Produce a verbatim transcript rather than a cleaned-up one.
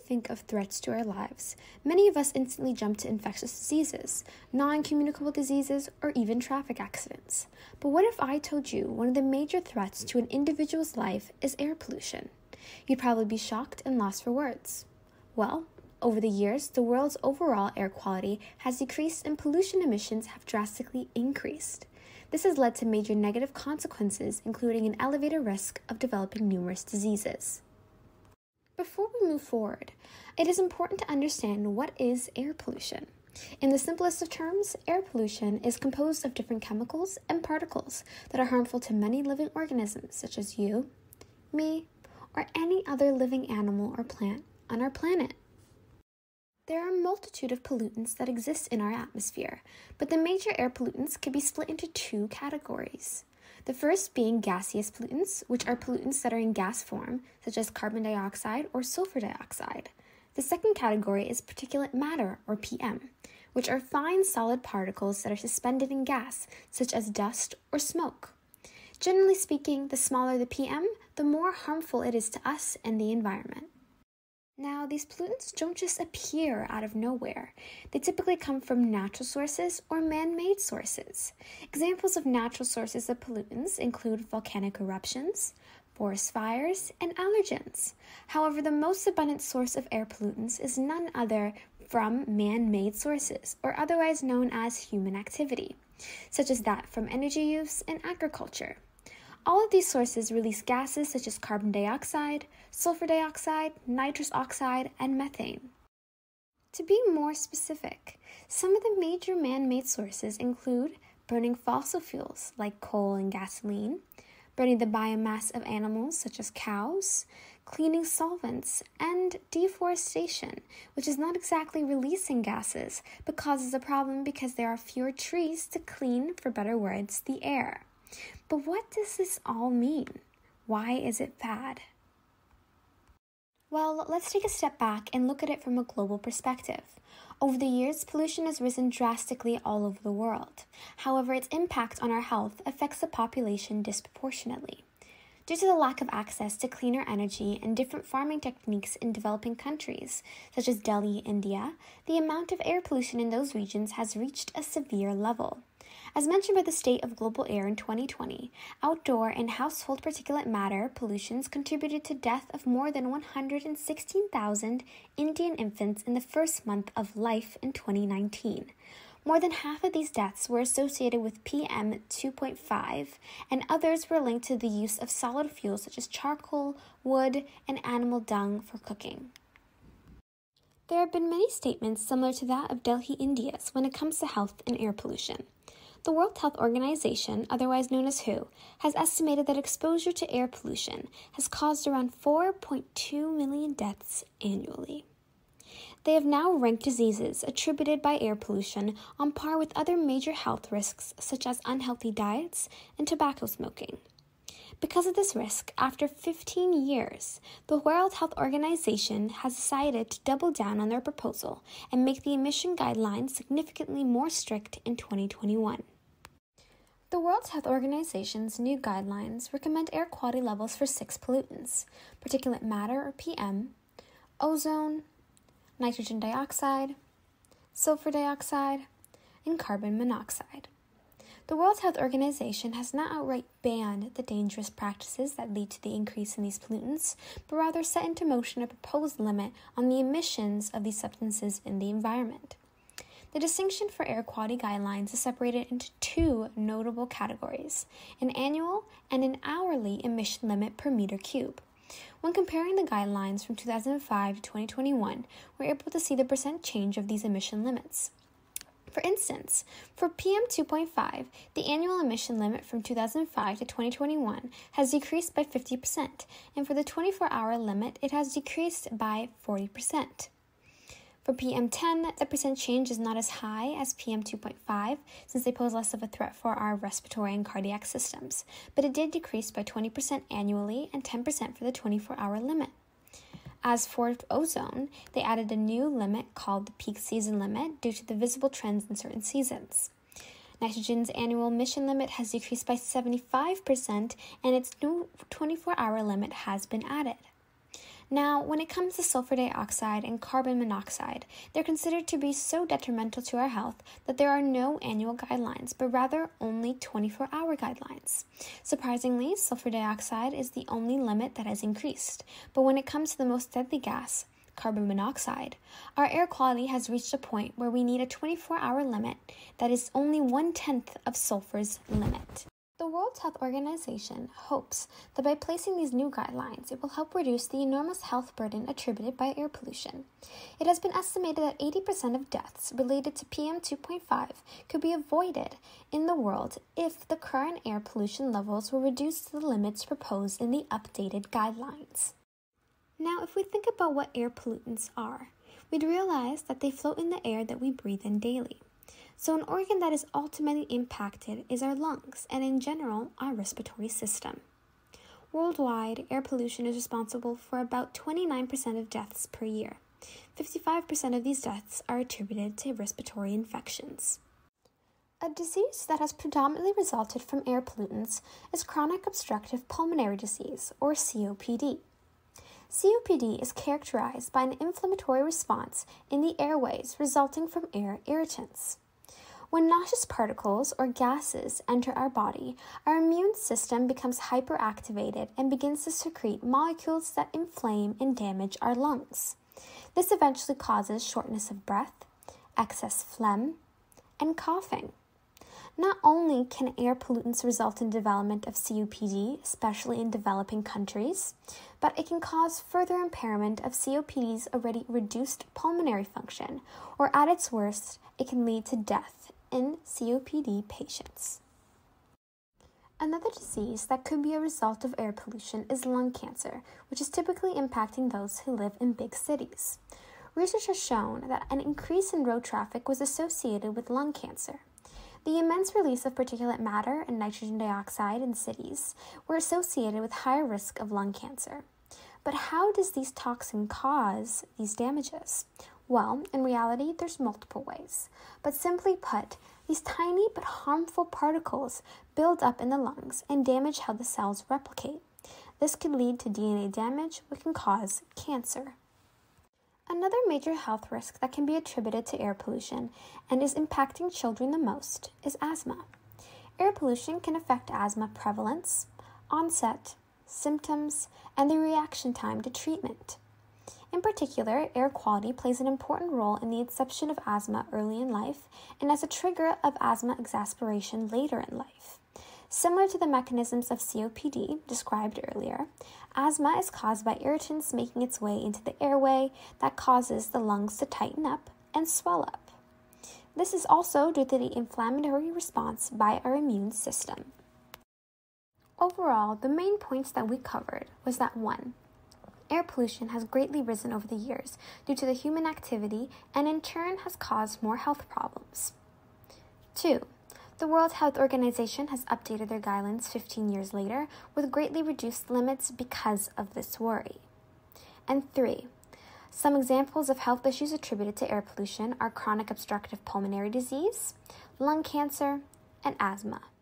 think of threats to our lives, many of us instantly jump to infectious diseases, non-communicable diseases, or even traffic accidents. But what if I told you one of the major threats to an individual's life is air pollution? You'd probably be shocked and lost for words. Well, over the years, the world's overall air quality has decreased and pollution emissions have drastically increased. This has led to major negative consequences, including an elevated risk of developing numerous diseases. Before we move forward, it is important to understand what is air pollution. In the simplest of terms, air pollution is composed of different chemicals and particles that are harmful to many living organisms, such as you, me, or any other living animal or plant on our planet. There are a multitude of pollutants that exist in our atmosphere, but the major air pollutants can be split into two categories. The first being gaseous pollutants, which are pollutants that are in gas form, such as carbon dioxide or sulfur dioxide. The second category is particulate matter, or P M, which are fine solid particles that are suspended in gas, such as dust or smoke. Generally speaking, the smaller the P M, the more harmful it is to us and the environment. Now, these pollutants don't just appear out of nowhere. They typically come from natural sources or man-made sources. Examples of natural sources of pollutants include volcanic eruptions, forest fires, and allergens. However, the most abundant source of air pollutants is none other from man-made sources, or otherwise known as human activity, such as that from energy use and agriculture. All of these sources release gases such as carbon dioxide, sulfur dioxide, nitrous oxide, and methane. To be more specific, some of the major man-made sources include burning fossil fuels like coal and gasoline, burning the biomass of animals such as cows, cleaning solvents, and deforestation, which is not exactly releasing gases, but causes a problem because there are fewer trees to clean, for better words, the air. But what does this all mean? Why is it bad? Well, let's take a step back and look at it from a global perspective. Over the years, pollution has risen drastically all over the world. However, its impact on our health affects the population disproportionately. Due to the lack of access to cleaner energy and different farming techniques in developing countries, such as Delhi, India, the amount of air pollution in those regions has reached a severe level. As mentioned by the State of Global Air in twenty twenty, outdoor and household particulate matter pollutions contributed to death of more than one hundred sixteen thousand Indian infants in the first month of life in twenty nineteen. More than half of these deaths were associated with P M two point five, and others were linked to the use of solid fuels such as charcoal, wood, and animal dung for cooking. There have been many statements similar to that of Delhi, India's, when it comes to health and air pollution. The World Health Organization, otherwise known as W H O, has estimated that exposure to air pollution has caused around four point two million deaths annually. They have now ranked diseases attributed by air pollution on par with other major health risks such as unhealthy diets and tobacco smoking. Because of this risk, after fifteen years, the World Health Organization has decided to double down on their proposal and make the emission guidelines significantly more strict in twenty twenty-one. The World Health Organization's new guidelines recommend air quality levels for six pollutants: particulate matter or P M, ozone, nitrogen dioxide, sulfur dioxide, and carbon monoxide. The World Health Organization has not outright banned the dangerous practices that lead to the increase in these pollutants, but rather set into motion a proposed limit on the emissions of these substances in the environment. The distinction for air quality guidelines is separated into two notable categories: an annual and an hourly emission limit per meter cube. When comparing the guidelines from two thousand five to twenty twenty-one, we're able to see the percent change of these emission limits. For instance, for P M two point five, the annual emission limit from two thousand five to twenty twenty-one has decreased by fifty percent, and for the twenty-four hour limit, it has decreased by forty percent. For P M ten, the percent change is not as high as P M two point five, since they pose less of a threat for our respiratory and cardiac systems, but it did decrease by twenty percent annually and ten percent for the twenty-four hour limit. As for ozone, they added a new limit called the peak season limit due to the visible trends in certain seasons. Nitrogen's annual emission limit has decreased by seventy-five percent, and its new twenty-four hour limit has been added. Now, when it comes to sulfur dioxide and carbon monoxide, they're considered to be so detrimental to our health that there are no annual guidelines, but rather only twenty-four hour guidelines. Surprisingly, sulfur dioxide is the only limit that has increased, but when it comes to the most deadly gas, carbon monoxide, our air quality has reached a point where we need a twenty-four hour limit that is only one-tenth of sulfur's limit. The World Health Organization hopes that by placing these new guidelines, it will help reduce the enormous health burden attributed by air pollution. It has been estimated that eighty percent of deaths related to P M two point five could be avoided in the world if the current air pollution levels were reduced to the limits proposed in the updated guidelines. Now, if we think about what air pollutants are, we'd realize that they float in the air that we breathe in daily. So an organ that is ultimately impacted is our lungs, and in general, our respiratory system. Worldwide, air pollution is responsible for about twenty-nine percent of deaths per year. fifty-five percent of these deaths are attributed to respiratory infections. A disease that has predominantly resulted from air pollutants is chronic obstructive pulmonary disease, or C O P D. C O P D is characterized by an inflammatory response in the airways resulting from air irritants. When noxious particles or gases enter our body, our immune system becomes hyperactivated and begins to secrete molecules that inflame and damage our lungs. This eventually causes shortness of breath, excess phlegm, and coughing. Not only can air pollutants result in development of C O P D, especially in developing countries, but it can cause further impairment of C O P D's already reduced pulmonary function, or at its worst, it can lead to death in C O P D patients. Another disease that could be a result of air pollution is lung cancer, which is typically impacting those who live in big cities. Research has shown that an increase in road traffic was associated with lung cancer. The immense release of particulate matter and nitrogen dioxide in cities were associated with higher risk of lung cancer. But how does these toxins cause these damages? Well, in reality, there's multiple ways. But simply put, these tiny but harmful particles build up in the lungs and damage how the cells replicate. This can lead to D N A damage, which can cause cancer. Another major health risk that can be attributed to air pollution and is impacting children the most is asthma. Air pollution can affect asthma prevalence, onset, symptoms, and the reaction time to treatment. In particular, air quality plays an important role in the inception of asthma early in life and as a trigger of asthma exacerbation later in life. Similar to the mechanisms of C O P D described earlier, asthma is caused by irritants making its way into the airway that causes the lungs to tighten up and swell up. This is also due to the inflammatory response by our immune system. Overall, the main points that we covered was that one, air pollution has greatly risen over the years due to the human activity and in turn has caused more health problems. Two, the World Health Organization has updated their guidelines fifteen years later with greatly reduced limits because of this worry. And three, some examples of health issues attributed to air pollution are chronic obstructive pulmonary disease, lung cancer, and asthma.